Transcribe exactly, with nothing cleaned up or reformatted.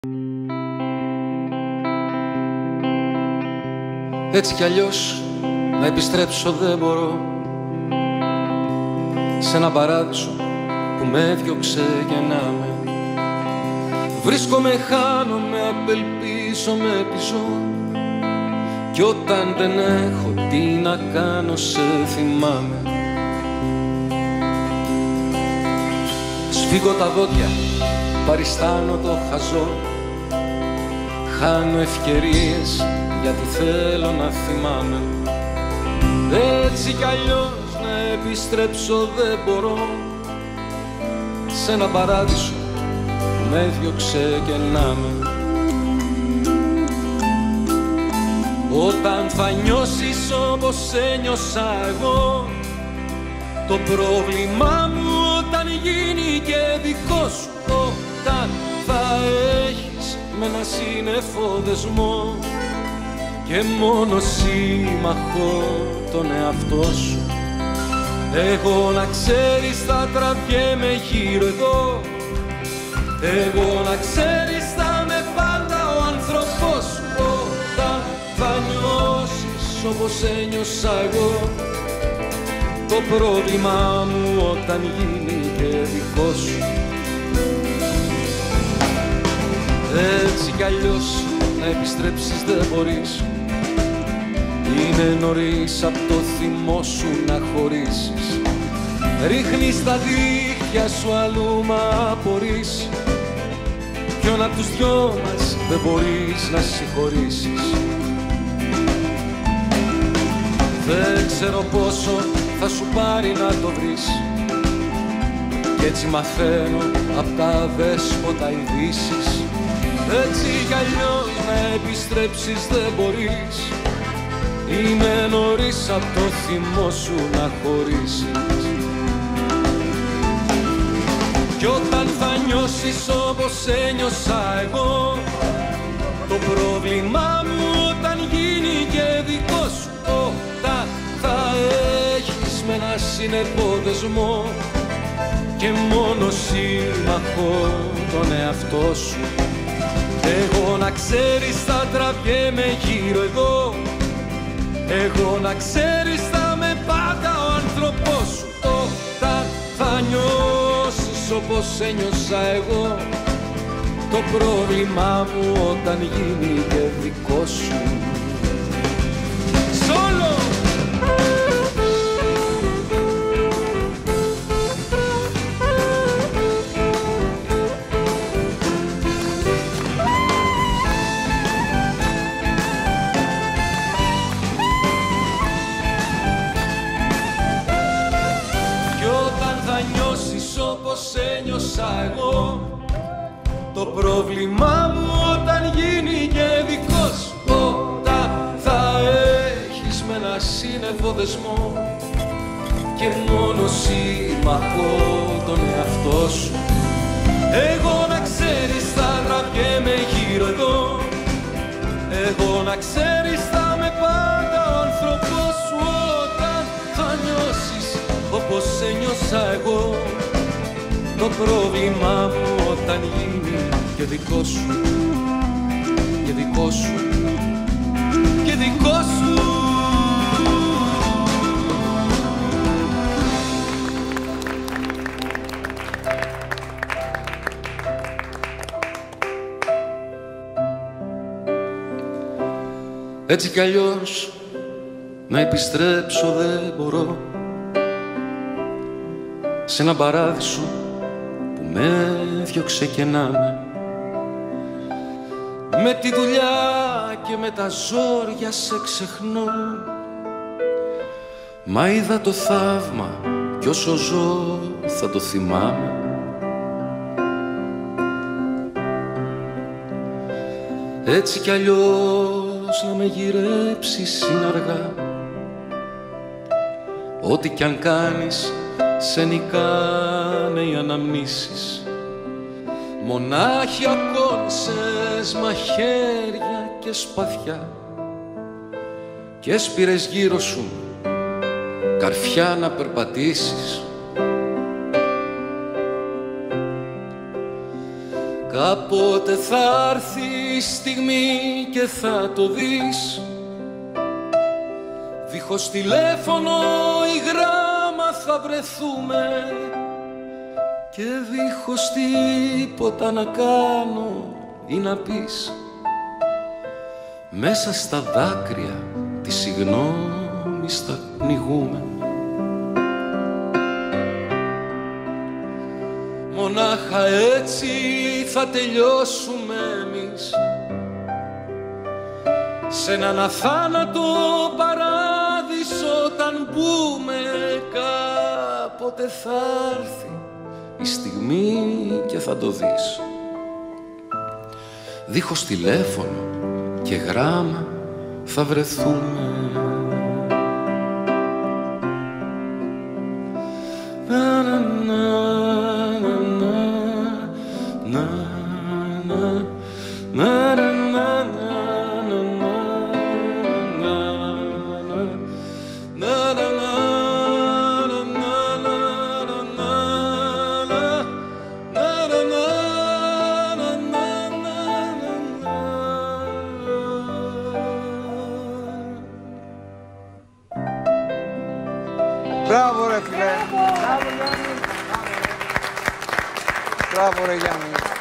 Έτσι κι αλλιώς να επιστρέψω δεν μπορώ σε ένα παράδεισο που με έδιωξε γεννάμε. Βρίσκομαι, χάνομαι, απελπίζομαι, πίσω κι όταν δεν έχω τι να κάνω σε θυμάμαι. Σφίγγω τα δόντια, παριστάνω το χαζό, χάνω ευκαιρίες γιατί θέλω να θυμάμαι. Έτσι κι αλλιώς να επιστρέψω δεν μπορώ σε ένα παράδεισο που με έδιωξε γεννάμε. Όταν θα νιώσεις όπως ένιωσα εγώ, το πρόβλημά μου όταν γίνει και δικό σου, όταν θα έχεις με ένα σύννεφο δεσμό και μόνο σύμμαχο τον εαυτό σου. Εγώ να ξέρεις θα τραβιέμαι γύρω εδώ, εγώ να ξέρεις θα με πάντα ο άνθρωπός σου. Όταν θα νιώσεις όπως ένιωσα εγώ, το πρόβλημά μου όταν γίνει και δικό σου. Έτσι κι αλλιώς να επιστρέψεις δεν μπορείς, είναι νωρίς απ' το θυμό σου να χωρίσεις. Ρίχνεις τα δίχτυα σου αλλού μα απορείς, ποιον απ' τους δυο μας δεν μπορείς να συγχωρήσεις. Δεν ξέρω πόσο θα σου πάρει να το βρεις, κι έτσι μαθαίνω απ' τα δέσποτα ειδήσεις. Έτσι κι αλλιώς να επιστρέψεις δεν μπορείς, είναι νωρίς απ' το θυμό σου να χωρίσεις. Κι όταν θα νιώσεις όπως ένιωσα εγώ, το πρόβλημά μου όταν γίνει και δικό σου, όταν θα έχεις με ένα σύννεφο δεσμό και μόνο σύμμαχο τον εαυτό σου. Εγώ να ξέρεις θα τραβιέμαι γύρω εδώ, εγώ να ξέρεις θα με πάντα ο άνθρωπός σου. Όταν θα νιώσεις όπως ένιωσα εγώ, το πρόβλημά μου όταν γίνει και δικό σου. Σόλο! Όπως ένιωσα εγώ, το πρόβλημά μου όταν γίνει και δικό σου, όταν θα έχεις με ένα σύννεφο δεσμό και μόνο σύμμαχο τον εαυτό σου. Εγώ να ξέρεις θα τραβιέμαι γύρω εδώ, εγώ να ξέρεις θα με πάντα ο άνθρωπός σου. Όταν θα νιώσεις όπως ένιωσα εγώ, το πρόβλημά μου όταν γίνει και δικό σου, και δικό σου, και δικό σου. Έτσι κι αλλιώς να επιστρέψω δεν μπορώ σε ένα παράδεισο με διώξε και να με, με τη δουλειά και με τα ζόρια σε ξεχνώ. Μα είδα το θαύμα κι όσο ζω θα το θυμάμαι. Έτσι κι αλλιώς να με γυρέψεις είναι αργά, ό,τι κι αν κάνεις σε νικάνε οι αναμνήσεις. Μονάχοι ακόνησες μαχαίρια και σπαθιά και έσπηρες γύρω σου καρφιά να περπατήσεις. Κάποτε θα έρθει η στιγμή και θα το δεις. Δίχως τηλέφωνο ή γράμμα θα βρεθούμε και δίχως τίποτα να κάνω ή να πεις. Μέσα στα δάκρυα τη συγγνώμη θα πνιγούμε. Μονάχα έτσι θα τελειώσουμε εμείς σε έναν αθάνατο παράδεισο. Όταν μπούμε κάποτε θα έρθει η στιγμή και θα το δεις. Δίχως τηλέφωνο και γράμμα θα βρεθούμε. Να, να, να. Μπράβο ρε φίλε. Μπράβο ρε Γιάννη.